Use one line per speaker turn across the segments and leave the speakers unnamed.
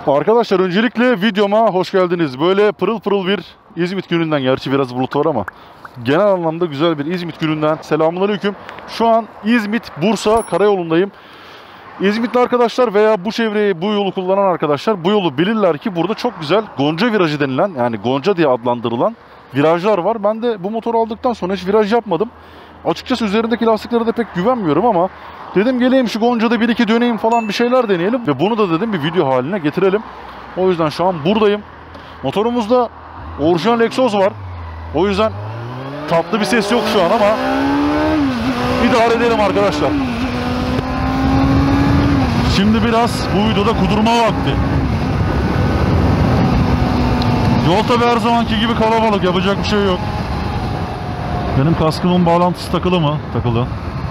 Arkadaşlar öncelikle videoma hoş geldiniz. Böyle pırıl pırıl bir İzmit gününden, gerçi biraz bulut var ama genel anlamda güzel bir İzmit gününden selamünaleyküm. Şu an İzmit-Bursa karayolundayım. İzmitli arkadaşlar veya bu çevreyi, bu yolu kullanan arkadaşlar bu yolu bilirler ki burada çok güzel Gonca virajı denilen, yani Gonca diye adlandırılan virajlar var. Ben de bu motoru aldıktan sonra hiç viraj yapmadım. Açıkçası üzerindeki lastiklere de pek güvenmiyorum ama dedim geleyim şu Gonca'da bir iki döneyim falan, bir şeyler deneyelim. Ve bunu da dedim bir video haline getirelim. O yüzden şu an buradayım. Motorumuzda orijinal egzoz var. O yüzden tatlı bir ses yok şu an ama idare edelim arkadaşlar. Şimdi biraz bu videoda kudurma vakti. Yol tabi her zamanki gibi kalabalık, yapacak bir şey yok. Benim kaskımın bağlantısı takılı mı? Takılı.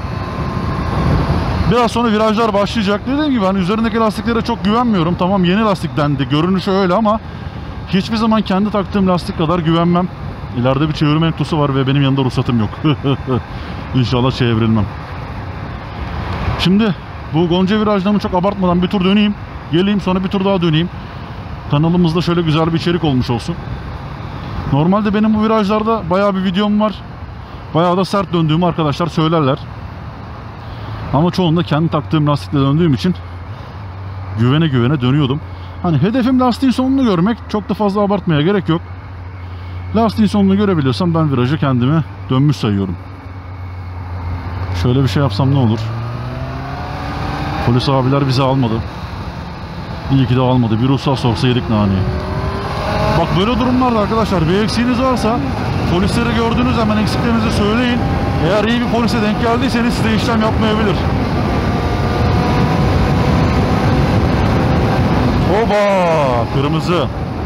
Biraz sonra virajlar başlayacak. Dediğim gibi hani üzerindeki lastiklere çok güvenmiyorum. Tamam, yeni lastik dendi, görünüşü öyle ama hiçbir zaman kendi taktığım lastik kadar güvenmem. İleride bir çevirme entusu var ve benim yanında ruhsatım yok. İnşallah çevrilmem. Şimdi bu Gonca virajlarını çok abartmadan bir tur döneyim. Geleyim, sonra bir tur daha döneyim. Kanalımızda şöyle güzel bir içerik olmuş olsun. Normalde benim bu virajlarda bayağı bir videom var. Bayağı da sert döndüğümü arkadaşlar söylerler. Ama çoğunda kendi taktığım lastikle döndüğüm için güvene güvene dönüyordum. Hani hedefim lastiğin sonunu görmek. Çok da fazla abartmaya gerek yok. Lastiğin sonunu görebiliyorsam ben virajı kendime dönmüş sayıyorum. Şöyle bir şey yapsam ne olur? Polis abiler bizi almadı. İyi ki de almadı. Bir ruhsat sorsa yedik naneyi. Bak böyle durumlarda arkadaşlar bir eksiğiniz varsa polisleri gördüğünüz zaman eksiklerinizi söyleyin. Eğer iyi bir polise denk geldiyseniz size işlem yapmayabilir. Oba! Kırmızı.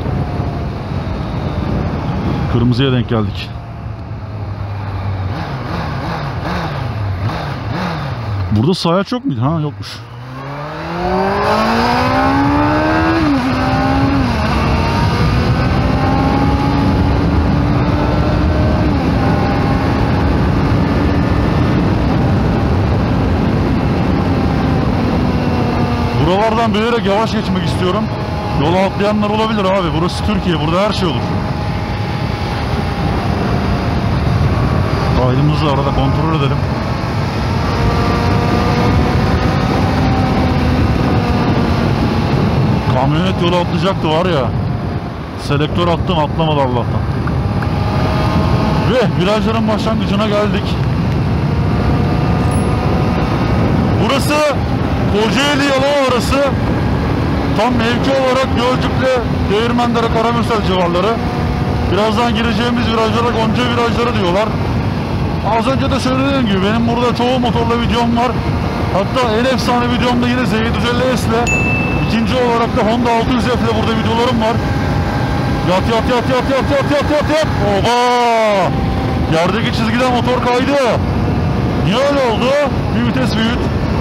Kırmızıya denk geldik. Burada sayaç yok muydu? Ha, yokmuş. Buralardan bilerek yavaş geçmek istiyorum. Yola atlayanlar olabilir abi. Burası Türkiye. Burada her şey olur. Kaydımızı arada kontrol edelim. Kamyonet yola atlayacaktı var ya. Selektör attım, atlamadı Allah'tan. Ve virajların başlangıcına geldik. Burası Kocaeli Yalova arası. Tam mevki olarak Gölcük'le Değirmendere, Karamürsel civarları. Birazdan gireceğimiz virajlara Gonca virajları diyorlar. Az önce de söylediğim gibi benim burada çoğu motorla videom var. Hatta en efsane videomda yine Z750S ile, ikinci olarak da Honda 600F ile burada videolarım var. Yat yat yat yat yat yat yat yat yat. Oba! Yerdeki çizgiden motor kaydı. Niye öyle oldu? Bir vites büyüt.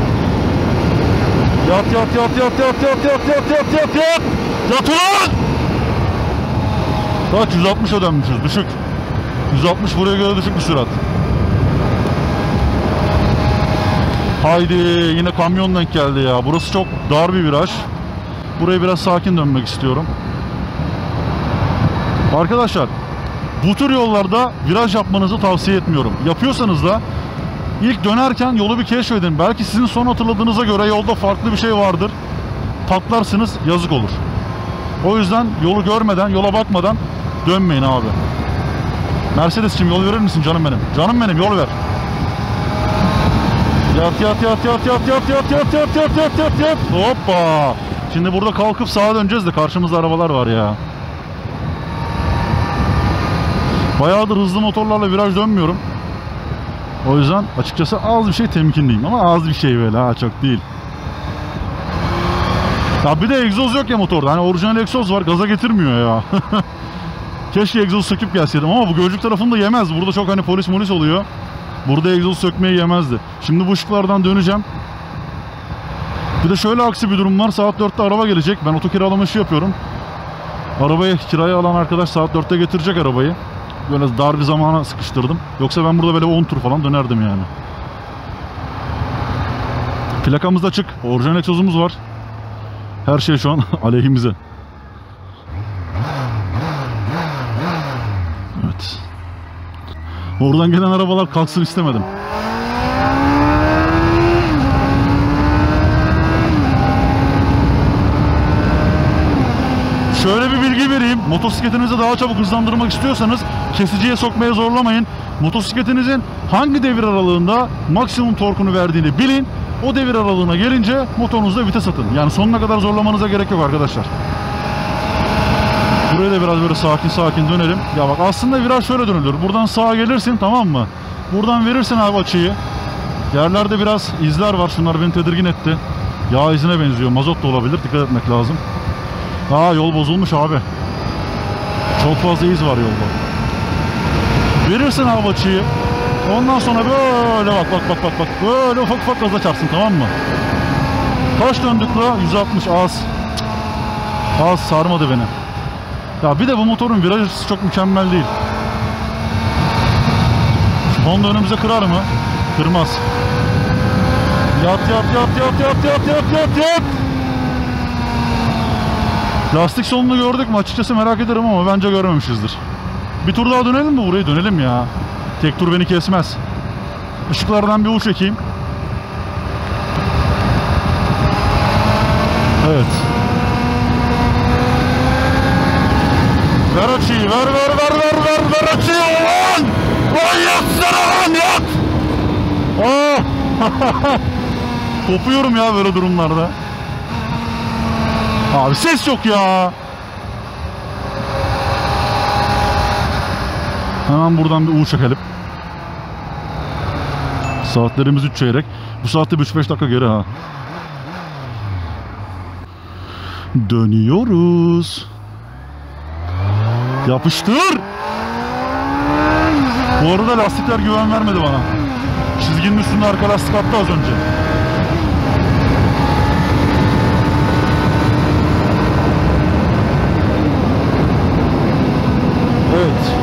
Yat yat yat yat yat yat yat yat yat yat yat. Yat ulan! Kaç? 160 ödenmişiz. Düşük. 160 buraya göre düşük bir sürat. Haydi, yine kamyon denk geldi ya. Burası çok dar bir viraj. Buraya biraz sakin dönmek istiyorum. Arkadaşlar bu tür yollarda viraj yapmanızı tavsiye etmiyorum. Yapıyorsanız da ilk dönerken yolu bir keşfedin. Belki sizin son hatırladığınıza göre yolda farklı bir şey vardır. Patlarsınız, yazık olur. O yüzden yolu görmeden, yola bakmadan dönmeyin abi. Mercedes'cim yol verir misin canım benim? Canım benim, yol ver. Yat yat yat yat yat yat yat yat yat yat yat yat yat. Hoppa. Şimdi burada kalkıp sağa döneceğiz de karşımızda arabalar var ya. Bayağıdır hızlı motorlarla viraj dönmüyorum. O yüzden açıkçası az bir şey temkinliyim ama az bir şey böyle, ha, çok değil. Ya bir de egzoz yok ya motorda. Hani orijinal egzoz var, gaza getirmiyor ya. Keşke egzoz söküp gelseydim ama bu Gölcük tarafında yemez. Burada çok hani polis oluyor. Burada egzoz sökmeyi yemezdi. Şimdi bu ışıklardan döneceğim. Bir de şöyle aksi bir durum var. Saat 4'te araba gelecek. Ben otokiralama işi yapıyorum. Arabayı kiraya alan arkadaş saat 4'te getirecek arabayı. Böyle dar bir zamana sıkıştırdım. Yoksa ben burada böyle 10 tur falan dönerdim yani. Plakamız da açık. Orijinal egzozumuz var. Her şey şu an aleyhimize. Evet. Oradan gelen arabalar kalksın istemedim. Şöyle bir bilgi vereyim. Motosikletinizi daha çabuk hızlandırmak istiyorsanız kesiciye sokmaya zorlamayın. Motosikletinizin hangi devir aralığında maksimum torkunu verdiğini bilin. O devir aralığına gelince motorunuzda vites atın. Yani sonuna kadar zorlamanıza gerek yok arkadaşlar. Buraya da biraz böyle sakin sakin dönelim. Ya bak aslında viraj şöyle dönülür. Buradan sağa gelirsin, tamam mı? Buradan verirsin abi açıyı. Yerlerde biraz izler var. Şunlar beni tedirgin etti. Yağ izine benziyor. Mazot da olabilir. Dikkat etmek lazım. Aa, yol bozulmuş abi. Çok fazla iz var yolda. Verirsin abi açıyı. Ondan sonra böyle bak. Böyle ufak ufak gaza çarpsın, tamam mı? Kaç döndük la? 160 az. Az sarmadı beni. Ya bir de bu motorun viraj açısı çok mükemmel değil. Honda önümüze kırar mı? Kırmaz. Yat. Lastik sonunu gördük mü? Açıkçası merak ederim ama bence görmemişizdir. Bir tur daha dönelim mi? Burayı dönelim ya. Tek tur beni kesmez. Işıklardan bir uç çekeyim. Evet. Ver açıyı, ver açıyı lan! Lan yatsana lan, yat! Kopuyorum ya böyle durumlarda. Abi ses yok ya. Hemen buradan bir U çekelim. Saatlerimiz 3 çeyrek. Bu saatte 3-5 dakika geri ha. Dönüyoruz. Yapıştır. Bu arada lastikler güven vermedi bana. Çizginin üstünde arka lastik attı az önce. Evet.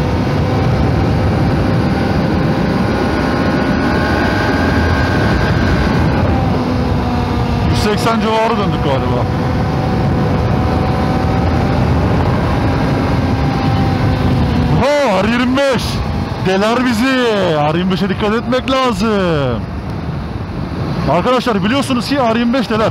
...180 civarı döndük galiba. R25 deler bizi. R25'e dikkat etmek lazım. Arkadaşlar biliyorsunuz ki R25 deler.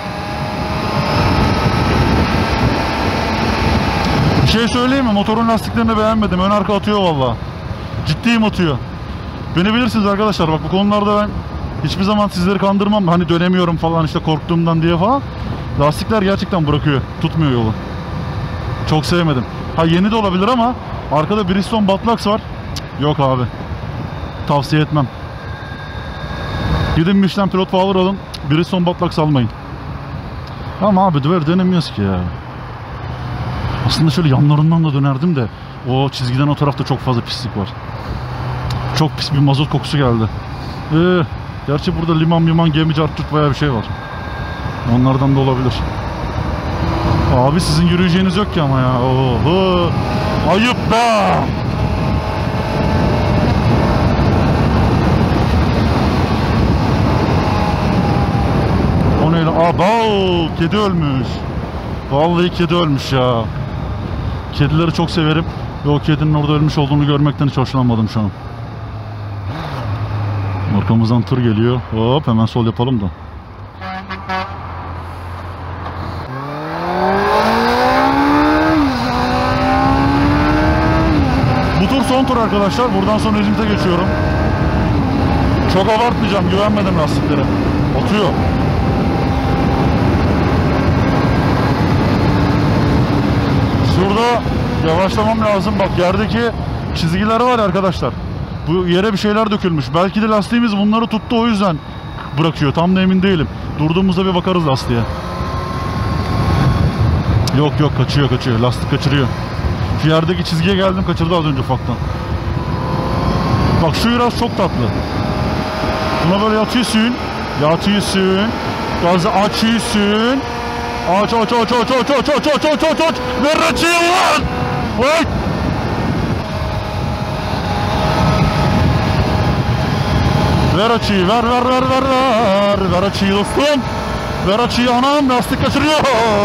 Bir şey söyleyeyim mi? Motorun lastiklerini beğenmedim. Ön arka atıyor valla. Ciddiyim atıyor. Beni bilirsiniz arkadaşlar. Bak bu konularda ben hiçbir zaman sizleri kandırmam. Hani dönemiyorum falan işte korktuğumdan diye falan. Lastikler gerçekten bırakıyor. Tutmuyor yolu. Çok sevmedim. Ha yeni de olabilir ama arkada Bridgestone Batlax var. Cık, yok abi. Tavsiye etmem. Gidin Michelin Pilot Power alın. Bridgestone Batlax almayın. Ama abi dönemiyoruz ki ya. Aslında şöyle yanlarından da dönerdim de o çizgiden o tarafta çok fazla pislik var. Çok pis bir mazot kokusu geldi. Gerçi burada liman gemici arttırıp bayağı bir şey var. Onlardan da olabilir. Abi sizin yürüyeceğiniz yok ki ama ya. Oho. Ayıp be. O neyle? Aba, kedi ölmüş. Vallahi kedi ölmüş ya. Kedileri çok severim. Ve o kedinin orada ölmüş olduğunu görmekten hiç hoşlanmadım şu an. Arkamızdan tır geliyor. Hop hemen sol yapalım da. Bu tur son tur arkadaşlar. Buradan sonra İzmit'e geçiyorum. Çok abartmayacağım. Güvenmedim lastiklere. Atıyor. Şurada yavaşlamam lazım. Bak yerdeki çizgiler var arkadaşlar. Bu yere bir şeyler dökülmüş. Belki de lastiğimiz bunları tuttu, o yüzden bırakıyor. Tam da emin değilim. Durduğumuzda bir bakarız lastiğe. Yok kaçıyor. Lastik kaçırıyor. Şu yerdeki çizgiye geldim, kaçırdı az önce ufaktan. Bak şu biraz çok tatlı. Buna böyle yatıyorsun. Gazı açıyorsun. Aç. Ver açıyı lan. Vay. Ver açıyı, ver açıyı dostum. Ver açıyı anam, lastik kaçırıyor.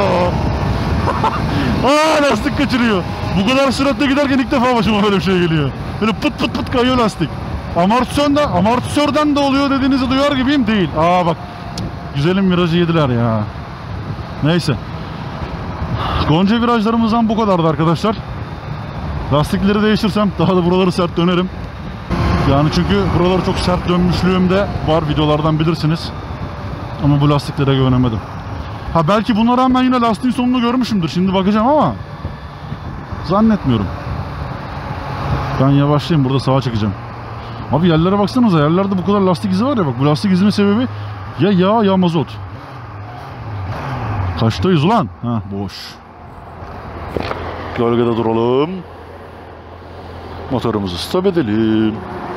Aa, lastik kaçırıyor. Bu kadar süratle giderken ilk defa başıma böyle bir şey geliyor. Böyle pıt pıt pıt kayıyor lastik. Amortisörden de oluyor dediğinizi duyar gibiyim, değil. Aa bak. Güzelim virajı yediler ya. Neyse. Gonca virajlarımızdan bu kadardı arkadaşlar. Lastikleri değiştirsem daha da buraları sert dönerim. Yani çünkü buraları çok sert dönmüşlüğüm de var, videolardan bilirsiniz. Ama bu lastiklere güvenemedim. Ha belki buna rağmen yine lastiğin sonunu görmüşümdür. Şimdi bakacağım ama zannetmiyorum. Ben yavaşlayayım, burada sağa çekeceğim. Abi yerlere baksanıza, yerlerde bu kadar lastik izi var ya, bak bu lastik izinin sebebi ya yağ ya mazot. Kaçtayız ulan? Ha boş. Gölgede duralım. Motorumuzu stop edelim.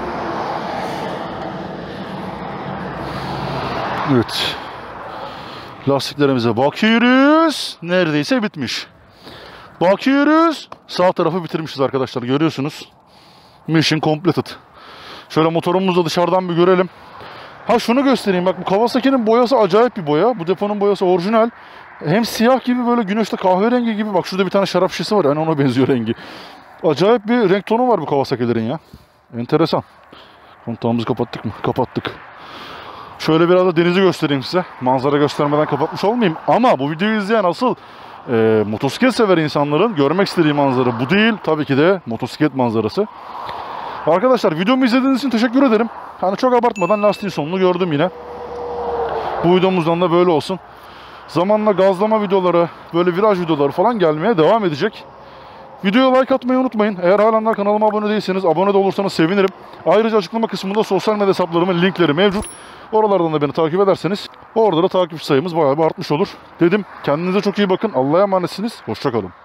Evet. Lastiklerimize bakıyoruz. Neredeyse bitmiş. Bakıyoruz. Sağ tarafı bitirmişiz arkadaşlar. Görüyorsunuz. Mission completed. Şöyle motorumuzu da dışarıdan bir görelim. Ha şunu göstereyim. Bak bu Kawasaki'nin boyası acayip bir boya. Bu deponun boyası orijinal. Hem siyah gibi, böyle güneşte kahverengi gibi. Bak şurada bir tane şarap şişesi var. Yani ona benziyor rengi. Acayip bir renk tonu var bu Kawasaki'lerin ya. Enteresan. Kontağımızı kapattık mı? Kapattık. Şöyle biraz da denizi göstereyim size. Manzara göstermeden kapatmış olmayayım. Ama bu videoyu izleyen asıl motosiklet sever insanların görmek istediği manzara bu değil. Tabii ki de motosiklet manzarası. Arkadaşlar videomu izlediğiniz için teşekkür ederim. Hani çok abartmadan lastiğin sonunu gördüm yine. Bu videomuzdan da böyle olsun. Zamanla gazlama videoları, böyle viraj videoları falan gelmeye devam edecek. Videoya like atmayı unutmayın. Eğer halen daha kanalıma abone değilseniz abone de olursanız sevinirim. Ayrıca açıklama kısmında sosyal medya hesaplarımın linkleri mevcut. Oralardan da beni takip ederseniz orada da takipçi sayımız bayağı bir artmış olur. Dedim, kendinize çok iyi bakın. Allah'a emanetsiniz. Hoşça kalın.